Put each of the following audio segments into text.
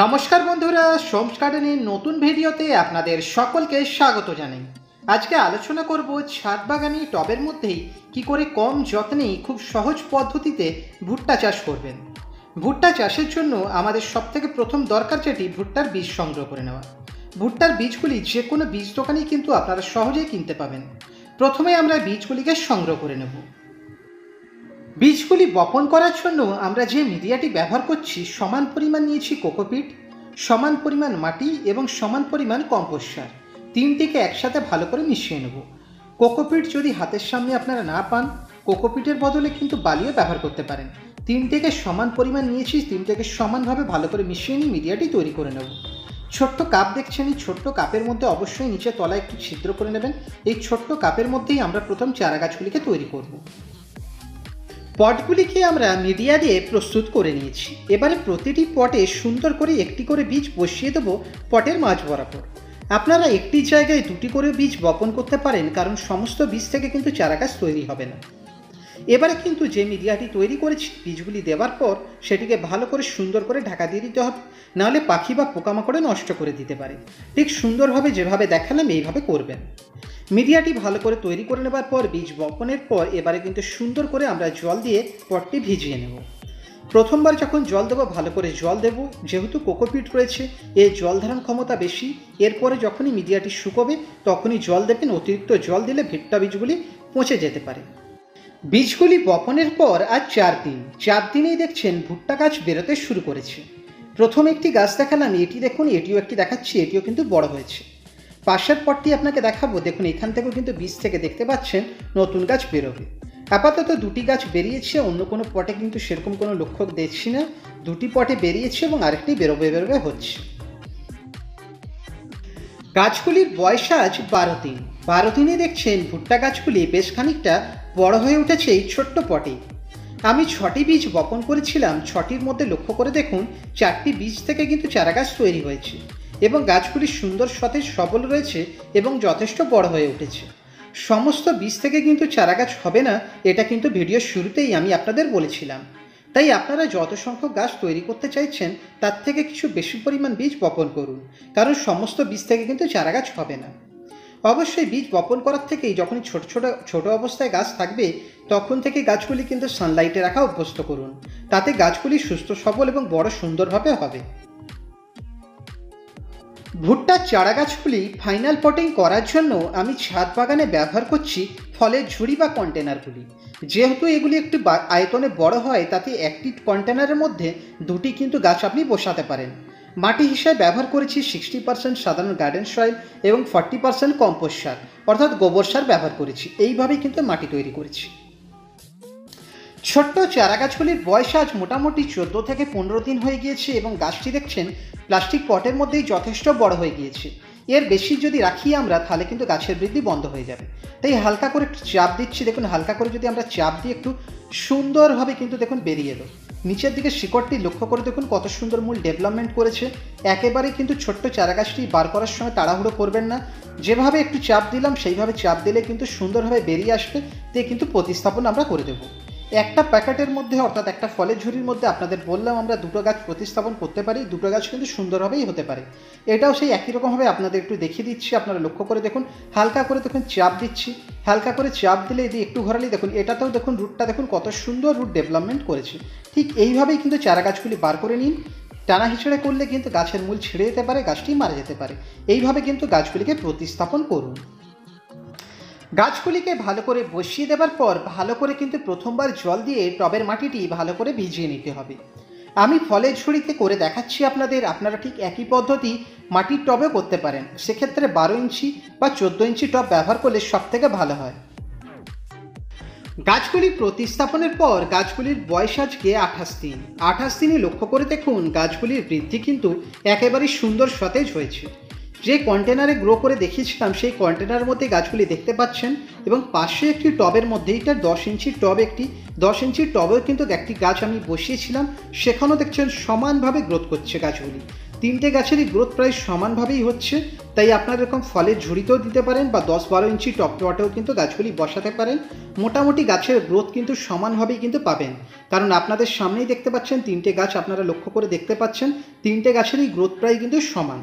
নমস্কার বন্ধুরা, সোমস গার্ডেনের নতুন ভিডিওতে আপনাদের সকলকে স্বাগত জানাই। আজকে আলোচনা করব ছাদ বাগানি টবের মধ্যেই কি করে কম যত্নেই খুব সহজ পদ্ধতিতে ভুট্টা চাষ করবেন। ভুট্টা চাষের জন্য আমাদের সবথেকে প্রথম দরকার যেটি ভুট্টার বীজ সংগ্রহ করে নেওয়া। ভুট্টার বীজগুলি যে কোনো বীজ দোকানেই কিন্তু আপনারা সহজেই কিনতে পাবেন। প্রথমে আমরা বীজগুলিকে সংগ্রহ করে নেব। বীজগুলি বপন করার জন্য আমরা যে মিডিয়াটি ব্যবহার করছি সমান পরিমাণ নিয়েছি কোকোপিট, সমান পরিমাণ মাটি এবং সমান পরিমাণ কম্পোস্ট সার, তিনটিকে একসাথে ভালো করে মিশিয়ে নেব। কোকোপিট যদি হাতের সামনে আপনারা না পান, কোকোপিটের বদলে কিন্তু বালিও ব্যবহার করতে পারেন। তিনটিকে সমান পরিমাণ নিয়েছি, তিনটিকে সমানভাবে ভালো করে মিশিয়ে নিয়ে মিডিয়াটি তৈরি করে নেব। ছোট্ট কাপ দেখছেন, এই ছোট্ট কাপের মধ্যে অবশ্যই নিচে তলায় একটু ছিদ্র করে নেবেন। এই ছোট্ট কাপের মধ্যেই আমরা প্রথম চারা গাছগুলিকে তৈরি করব। পটগুলিকে আমরা মিডিয়া দিয়ে প্রস্তুত করে নিয়েছি। এবারে প্রতিটি পটে সুন্দর করে একটি করে বীজ বসিয়ে দেবো পটের মাঝ বরাবর। আপনারা একটি জায়গায় দুটি করে বীজ বপন করতে পারেন, কারণ সমস্ত বীজ থেকে কিন্তু চারা গাছ তৈরি হবে না। এবারে কিন্তু যে মিডিয়াটি তৈরি করেছি বীজগুলি দেওয়ার পর সেটিকে ভালো করে সুন্দর করে ঢাকা দিয়ে দিতে হবে, নাহলে পাখি বা পোকামাকড়ে নষ্ট করে দিতে পারে। ঠিক সুন্দরভাবে যেভাবে দেখালাম এইভাবে করবেন। মিডিয়াটি ভালো করে তৈরি করে নেবার পর বীজ বপনের পর এবারে কিন্তু সুন্দর করে আমরা জল দিয়ে পটটি ভিজিয়ে নেব। প্রথমবার যখন জল দেবো ভালো করে জল দেব, যেহেতু কোকোপিট রয়েছে এর জল ধারণ ক্ষমতা বেশি। এরপরে যখনই মিডিয়াটি শুকোবে তখনই জল দেবেন, অতিরিক্ত জল দিলে ভুট্টা বীজগুলি পচে যেতে পারে। বীজগুলি বপনের পর আজ 4 দিনেই দেখছেন ভুট্টা গাছ বেরোতে শুরু করেছে। প্রথম একটি গাছ দেখালাম, এটি দেখুন, এটিও একটি দেখাচ্ছি, এটিও কিন্তু বড় হয়েছে। পাশের পটটি আপনাকে দেখাবো, দেখুন এখান থেকেও কিন্তু বীজ থেকে দেখতে পাচ্ছেন নতুন গাছ বেরোবে। আপাতত দুটি গাছ বেরিয়েছে, অন্য কোনো পটে কিন্তু সেরকম কোনো লক্ষ্য দেখছি না। দুটি পটে বেরিয়েছে এবং আরেকটি বেরোবে হচ্ছে। গাছগুলির বয়স আজ 12 দিন। 12 দিনে দেখছেন ভুট্টা গাছগুলি বেশ খানিকটা বড় হয়ে উঠেছে এই ছোট্ট পটে। আমি 6টি বীজ বপন করেছিলাম, 6টির মধ্যে লক্ষ্য করে দেখুন 4টি বীজ থেকে কিন্তু চারা গাছ তৈরি হয়েছে এবং গাছগুলি সুন্দর সতেজ সবল রয়েছে এবং যথেষ্ট বড় হয়ে উঠেছে। সমস্ত বীজ থেকে কিন্তু চারা গাছ হবে না, এটা কিন্তু ভিডিওর শুরুতেই আমি আপনাদের বলেছিলাম। তাই আপনারা যত সংখ্যক গাছ তৈরি করতে চাইছেন তার থেকে কিছু বেশি পরিমাণ বীজ বপন করুন, কারণ সমস্ত বীজ থেকে কিন্তু চারা গাছ হবে না। অবশ্যই বীজ বপন করার থেকেই যখনই ছোট অবস্থায় গাছ থাকবে তখন থেকে গাছগুলি কিন্তু সানলাইটে রাখা অভ্যস্ত করুন, তাতে গাছগুলি সুস্থ সবল এবং বড় সুন্দরভাবে হবে। ভুট্টার চারা গাছগুলি ফাইনাল পটিং করার জন্য আমি ছাদ বাগানে ব্যবহার করছি ফলের ঝুড়ি বা কন্টেনারগুলি। যেহেতু এগুলি একটু আয়তনে বড় হয়, তাতে একটি কন্টেনারের মধ্যে দুটি কিন্তু গাছ আপনি বসাতে পারেন। মাটি হিসাবে ব্যবহার করেছি 60% সাধারণ গার্ডেন সয়েল এবং 40% কম্পোস্ট সার অর্থাৎ গোবর সার ব্যবহার করেছি। এইভাবেই কিন্তু মাটি তৈরি করেছি। ছোট্ট চারা গাছগুলির বয়স আজ মোটামুটি 14 থেকে 15 দিন হয়ে গিয়েছে এবং গাছটি দেখছেন প্লাস্টিক পটের মধ্যেই যথেষ্ট বড় হয়ে গিয়েছে। এর বেশি যদি রাখি আমরা তাহলে কিন্তু গাছের বৃদ্ধি বন্ধ হয়ে যাবে। তাই হালকা করে একটু চাপ দিচ্ছি, দেখুন হালকা করে যদি আমরা চাপ দিই একটু সুন্দরভাবে কিন্তু দেখুন বেরিয়ে এলো। নিচের দিকে শিকড়টি লক্ষ্য করে দেখুন কত সুন্দর মূল ডেভেলপমেন্ট করেছে। একেবারেই কিন্তু ছোট্ট চারা গাছটি বার করার সময় তাড়াহুড়ো করবেন না, যেভাবে একটু চাপ দিলাম সেইভাবে চাপ দিলে কিন্তু সুন্দরভাবে বেরিয়ে আসবে, দিয়ে কিন্তু প্রতিস্থাপন আমরা করে দেবো। একটা প্যাকেটের মধ্যে অর্থাৎ একটা ফলের ঝুড়ির মধ্যে আপনাদের বললাম আমরা দুটো গাছ প্রতিস্থাপন করতে পারি, দুটো গাছ কিন্তু সুন্দরভাবেই হতে পারে। এটাও সেই একই রকমভাবে আপনাদের একটু দেখিয়ে দিচ্ছি, আপনারা লক্ষ্য করে দেখুন। হালকা করে দেখুন চাপ দিচ্ছি, হালকা করে চাপ দিলে এদিকে একটু ঘোরালেই দেখুন এটাতেও দেখুন রুটটা দেখুন কত সুন্দর রুট ডেভেলপমেন্ট করেছে। ঠিক এইভাবেই কিন্তু চারা গাছগুলি বার করে নিন। টানা হিচড়ে করলে কিন্তু গাছের মূল ছিঁড়ে যেতে পারে, গাছটি মারা যেতে পারে। এইভাবে কিন্তু গাছগুলিকে প্রতিস্থাপন করুন। গাছগুলিকে ভালো করে বসিয়ে দেওয়ার পর ভালো করে কিন্তু প্রথমবার জল দিয়ে টবের মাটিটি ভালো করে ভিজিয়ে নিতে হবে। আমি ফলের ঝুড়িতে করে দেখাচ্ছি আপনাদের, আপনারা ঠিক একই পদ্ধতি মাটির টবে করতে পারেন। সেক্ষেত্রে 12 ইঞ্চি বা 14 ইঞ্চি টব ব্যবহার করলে সব থেকে ভালো হয়। গাছগুলি প্রতিস্থাপনের পর গাছগুলির বয়স আজকে 28 দিন। 28 দিনে লক্ষ্য করে দেখুন গাছগুলির বৃদ্ধি কিন্তু একেবারেই সুন্দর সতেজ হয়েছে। যে কন্টেনারে গ্রো করে দেখিয়েছিলাম সেই কন্টেনারের মধ্যে গাছগুলি দেখতে পাচ্ছেন, এবং পাশে একটি টবের মধ্যে, এটা 10 ইঞ্চির টব, একটি 10 ইঞ্চির টবেও কিন্তু একটি গাছ আমি বসিয়েছিলাম, সেখানেও দেখছেন সমানভাবে গ্রোথ করছে গাছগুলি। 3টে গাছেরই গ্রোথ প্রায় সমানভাবেই হচ্ছে। তাই আপনারা এরকম ফলের ঝুড়িতেও দিতে পারেন বা 10-12 ইঞ্চি টবেও কিন্তু গাছগুলি বসাতে পারেন। মোটামুটি গাছের গ্রোথ কিন্তু সমানভাবেই কিন্তু পাবেন, কারণ আপনাদের সামনেই দেখতে পাচ্ছেন 3টে গাছ, আপনারা লক্ষ্য করে দেখতে পাচ্ছেন 3টে গাছেরই গ্রোথ প্রায় কিন্তু সমান।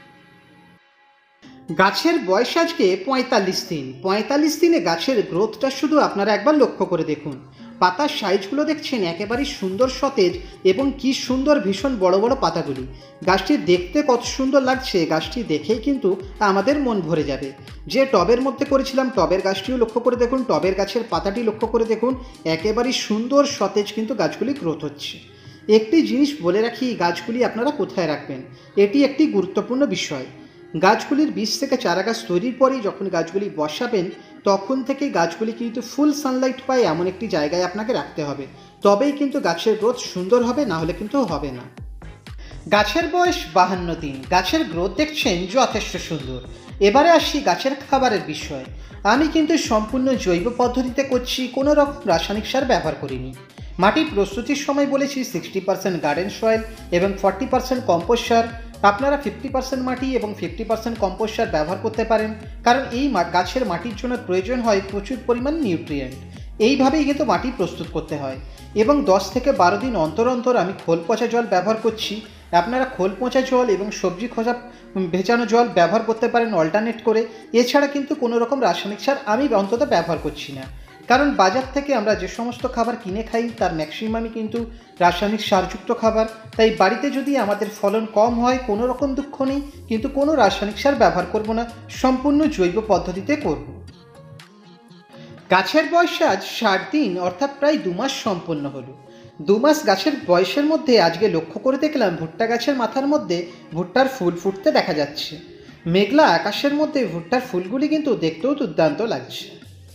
গাছের বয়স আজকে 45 দিন। 45 দিনে গাছের গ্রোথটা শুধু আপনারা একবার লক্ষ্য করে দেখুন। পাতার সাইজগুলো দেখছেন একেবারেই সুন্দর, সতেজ, এবং কি সুন্দর ভীষণ বড় বড় পাতাগুলি। গাছটি দেখতে কত সুন্দর লাগছে, গাছটি দেখেই কিন্তু আমাদের মন ভরে যাবে। যে টবের মধ্যে করেছিলাম টবের গাছটিও লক্ষ্য করে দেখুন, টবের গাছের পাতাটি লক্ষ্য করে দেখুন, একেবারেই সুন্দর সতেজ কিন্তু গাছগুলি গ্রোথ হচ্ছে। একটি জিনিস বলে রাখি, গাছগুলি আপনারা কোথায় রাখবেন, এটি একটি গুরুত্বপূর্ণ বিষয়। গাছগুলির বীজ থেকে চারা গাছ তৈরির পরেই যখন গাছগুলি বসাবেন, তখন থেকে গাছগুলি কিন্তু ফুল সানলাইট পায় এমন একটি জায়গায় আপনাকে রাখতে হবে, তবেই কিন্তু গাছের গ্রোথ সুন্দর হবে, না হলে কিন্তু হবে না। গাছের বয়স 52 দিন, গাছের গ্রোথ দেখছেন যথেষ্ট সুন্দর। এবারে আসি গাছের খাবারের বিষয়। আমি কিন্তু সম্পূর্ণ জৈব পদ্ধতিতে করছি, কোনো রকম রাসায়নিক সার ব্যবহার করিনি। মাটি প্রস্তুতির সময় বলেছি 60% গার্ডেন সয়েল এবং 40% কম্পোস্ট সার। আপনারা 50% মাটি এবং 50% কম্পোস্ট সার ব্যবহার করতে পারেন, কারণ এই গাছের মাটির জন্য প্রয়োজন হয় প্রচুর পরিমাণ নিউট্রিয়েন্ট। এইভাবেই কিন্তু মাটি প্রস্তুত করতে হয়। এবং 10 থেকে 12 দিন অন্তর অন্তর আমি খোল পচা জল ব্যবহার করছি। আপনারা খোল পচা জল এবং সবজি খোসা ভেজানো জল ব্যবহার করতে পারেন অল্টারনেট করে। এছাড়া কিন্তু কোনো রকম রাসায়নিক সার আমি অন্তত ব্যবহার করছি না, কারণ বাজার থেকে আমরা যে সমস্ত খাবার কিনে খাই তার ম্যাক্সিমামই কিন্তু রাসায়নিক সারযুক্ত খাবার। তাই বাড়িতে যদি আমাদের ফলন কম হয়, কোনো রকম দুঃখ নেই, কিন্তু কোনো রাসায়নিক সার ব্যবহার করব না, সম্পূর্ণ জৈব পদ্ধতিতে করব। গাছের বয়স আজ 60 দিন, অর্থাৎ প্রায় 2 মাস সম্পন্ন হলো। 2 মাস গাছের বয়সের মধ্যে আজকে লক্ষ্য করে দেখলাম ভুট্টা গাছের মাথার মধ্যে ভুট্টার ফুল ফুটতে দেখা যাচ্ছে। মেঘলা আকাশের মধ্যে ভুট্টার ফুলগুলি কিন্তু দেখতেও দুর্দান্ত লাগছে।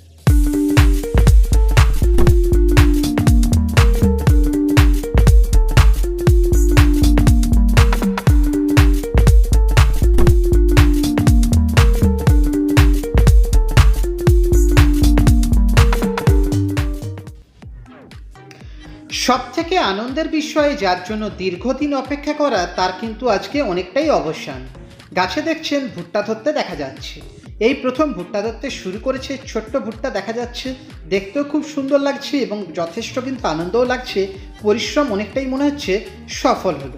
সবথেকে আনন্দের বিষয়, যার জন্য দীর্ঘদিন অপেক্ষা করা, তার কিন্তু আজকে অনেকটাই অবসান। গাছে দেখছেন ভুট্টা ধরতে দেখা যাচ্ছে। এই প্রথম ভুট্টা ধরতে শুরু করেছে, ছোট্ট ভুট্টা দেখা যাচ্ছে, দেখতেও খুব সুন্দর লাগছে এবং যথেষ্ট কিন্তু আনন্দও লাগছে। পরিশ্রম অনেকটাই মনে হচ্ছে সফল হলো।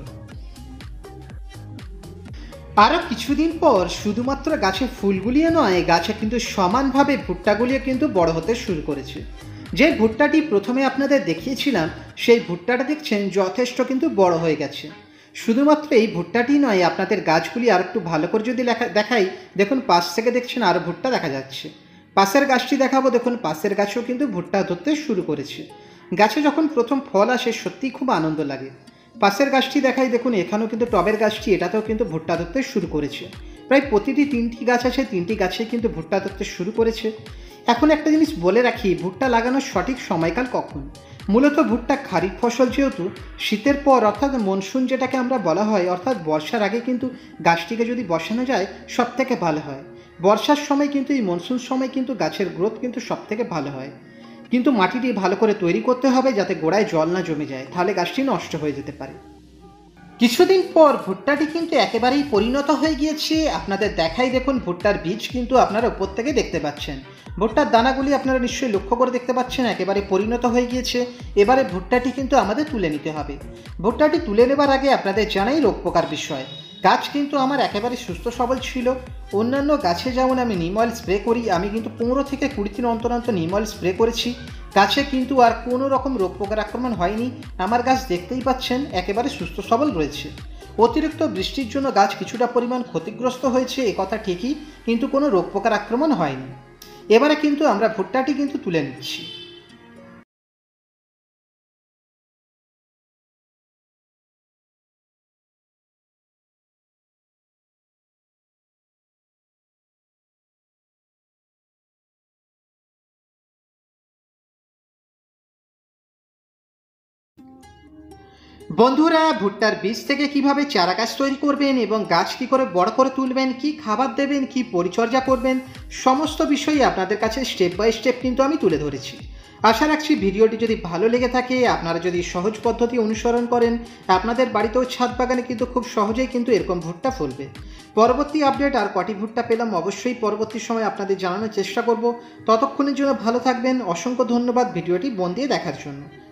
আরও কিছুদিন পর শুধুমাত্র গাছের ফুলগুলিও নয়, গাছে কিন্তু সমানভাবে ভুট্টাগুলিও কিন্তু বড় হতে শুরু করেছে। যে ভুট্টাটি প্রথমে আপনাদের দেখিয়েছিলাম, সেই ভুট্টাটা দেখছেন যথেষ্ট কিন্তু বড় হয়ে গেছে। শুধুমাত্র এই ভুট্টাটি নয়, আপনাদের গাছগুলি আর একটু ভালো করে যদি দেখাই, দেখুন পাশ থেকে দেখছেন আরও ভুট্টা দেখা যাচ্ছে। পাশের গাছটি দেখাবো, দেখুন পাশের গাছেও কিন্তু ভুট্টা ধরতে শুরু করেছে। গাছে যখন প্রথম ফল আসে সত্যিই খুব আনন্দ লাগে। পাশের গাছটি দেখাই, দেখুন এখানেও কিন্তু টবের গাছটি, এটাতেও কিন্তু ভুট্টা ধরতে শুরু করেছে। প্রায় প্রতিটি 3টি গাছ আছে, 3টি গাছে কিন্তু ভুট্টা ধরতে শুরু করেছে। এখন একটা জিনিস বলে রাখি, ভুট্টা লাগানোর সঠিক সময়কাল কখন। মূলত ভুট্টা খারিফ ফসল, যেহেতু শীতের পর অর্থাৎ মনসুন যেটাকে আমরা বলা হয়, অর্থাৎ বর্ষার আগে কিন্তু গাছটিকে যদি বসানো যায় সব থেকে ভালো হয়। বর্ষার সময় কিন্তু এই মনসুন সময় কিন্তু গাছের গ্রোথ কিন্তু সব থেকে ভালো হয়। কিন্তু মাটিটি ভালো করে তৈরি করতে হবে যাতে গোড়ায় জল না জমে যায়, তাহলে গাছটি নষ্ট হয়ে যেতে পারে। কিছুদিন পর ভুট্টাটি কিন্তু একেবারেই পরিণত হয়ে গিয়েছে। আপনাদের দেখাই, দেখুন ভুট্টার বীজ কিন্তু আপনারা উপর থেকে দেখতে পাচ্ছেন। ভুট্টার দানাগুলি আপনারা নিশ্চয়ই লক্ষ্য করে দেখতে পাচ্ছেন, একেবারে পরিণত হয়ে গিয়েছে। এবারে ভুট্টাটি কিন্তু আমাদের তুলে নিতে হবে। ভুট্টাটি তুলে নেবার আগে আপনাদের জানাই রোগ পোকার বিষয়। গাছ কিন্তু আমার একেবারে সুস্থ সবল ছিল। অন্যান্য গাছে যেমন আমি নিম অয়েল স্প্রে করি, আমি কিন্তু 15 থেকে 20 দিন অন্তর অন্তর নিম অয়েল স্প্রে করেছি। গাছে কিন্তু আর কোনো রকম রোগ পোকার আক্রমণ হয়নি। আমার গাছ দেখতেই পাচ্ছেন একেবারে সুস্থ সবল রয়েছে। অতিরিক্ত বৃষ্টির জন্য গাছ কিছুটা পরিমাণ ক্ষতিগ্রস্ত হয়েছে, একথা ঠিকই, কিন্তু কোনো রোগ পোকার আক্রমণ হয়নি। এবারে কিন্তু আমরা ভুট্টাটি কিন্তু তুলে নিচ্ছি। বন্ধুরা, ভুট্টার বীজ থেকে কিভাবে চারা গাছ তৈরি করবেন এবং গাছ কি করে বড় করে তুলবেন, কি খাবার দেবেন, কি পরিচর্যা করবেন, সমস্ত বিষয়ই আপনাদের কাছে স্টেপ বাই স্টেপ কিন্তু আমি তুলে ধরেছি। আশা রাখছি ভিডিওটি যদি ভালো লেগে থাকে, আপনারা যদি সহজ পদ্ধতি অনুসরণ করেন, আপনাদের বাড়িতেও ছাদ বাগানে কিন্তু খুব সহজেই কিন্তু এরকম ভুট্টা ফলবে। পরবর্তী আপডেট আর কটি ভুট্টা পেলাম অবশ্যই পরবর্তী সময় আপনাদের জানানোর চেষ্টা করব। ততক্ষণের জন্য ভালো থাকবেন। অসংখ্য ধন্যবাদ ভিডিওটি মন দিয়ে দেখার জন্য।